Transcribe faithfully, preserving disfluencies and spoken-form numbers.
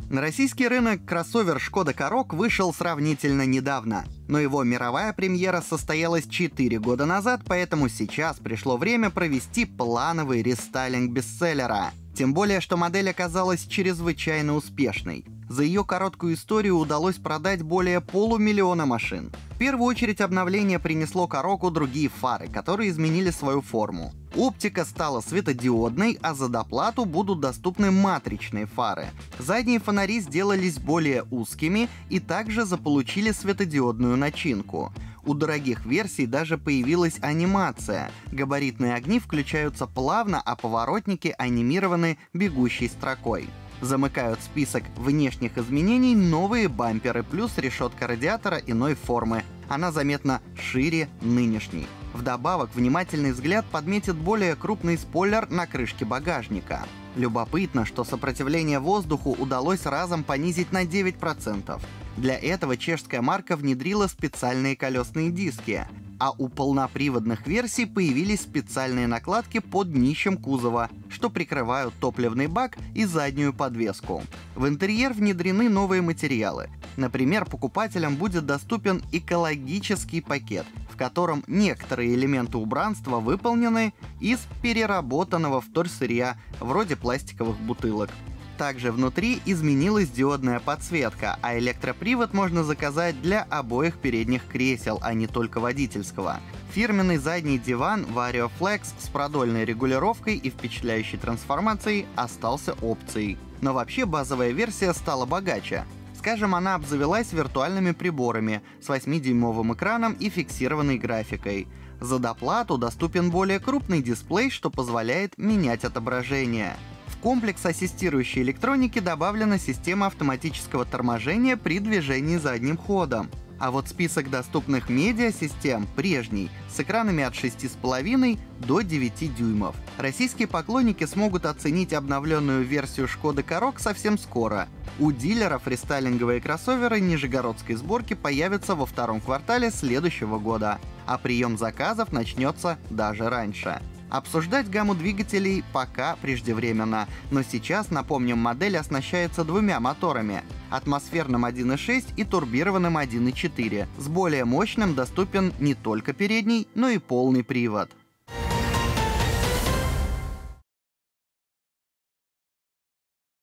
На российский рынок кроссовер Шкода Karoq вышел сравнительно недавно, но его мировая премьера состоялась четыре года назад, поэтому сейчас пришло время провести плановый рестайлинг бестселлера. Тем более, что модель оказалась чрезвычайно успешной. За ее короткую историю удалось продать более полумиллиона машин. В первую очередь обновление принесло Karoq'у другие фары, которые изменили свою форму. Оптика стала светодиодной, а за доплату будут доступны матричные фары. Задние фонари сделались более узкими и также заполучили светодиодную начинку. У дорогих версий даже появилась анимация. Габаритные огни включаются плавно, а поворотники анимированы бегущей строкой. Замыкают список внешних изменений новые бамперы плюс решетка радиатора иной формы. Она заметно шире нынешней. Вдобавок, внимательный взгляд подметит более крупный спойлер на крышке багажника. Любопытно, что сопротивление воздуху удалось разом понизить на девять процентов. Для этого чешская марка внедрила специальные колесные диски, а у полноприводных версий появились специальные накладки под днищем кузова, что прикрывают топливный бак и заднюю подвеску. В интерьер внедрены новые материалы. Например, покупателям будет доступен экологический пакет, в котором некоторые элементы убранства выполнены из переработанного вторсырья, вроде пластиковых бутылок. Также внутри изменилась диодная подсветка, а электропривод можно заказать для обоих передних кресел, а не только водительского. Фирменный задний диван Vario Flex с продольной регулировкой и впечатляющей трансформацией остался опцией. Но вообще базовая версия стала богаче. Скажем, она обзавелась виртуальными приборами с восьмидюймовым экраном и фиксированной графикой. За доплату доступен более крупный дисплей, что позволяет менять отображение. В комплекс ассистирующей электроники добавлена система автоматического торможения при движении задним ходом. А вот список доступных медиасистем прежний, с экранами от шести с половиной до девяти дюймов. Российские поклонники смогут оценить обновленную версию Шкоды Karoq совсем скоро. У дилеров рестайлинговые кроссоверы нижегородской сборки появятся во втором квартале следующего года, а прием заказов начнется даже раньше. Обсуждать гамму двигателей пока преждевременно, но сейчас, напомним, модель оснащается двумя моторами — атмосферным один и шесть и турбированным один и четыре. С более мощным доступен не только передний, но и полный привод.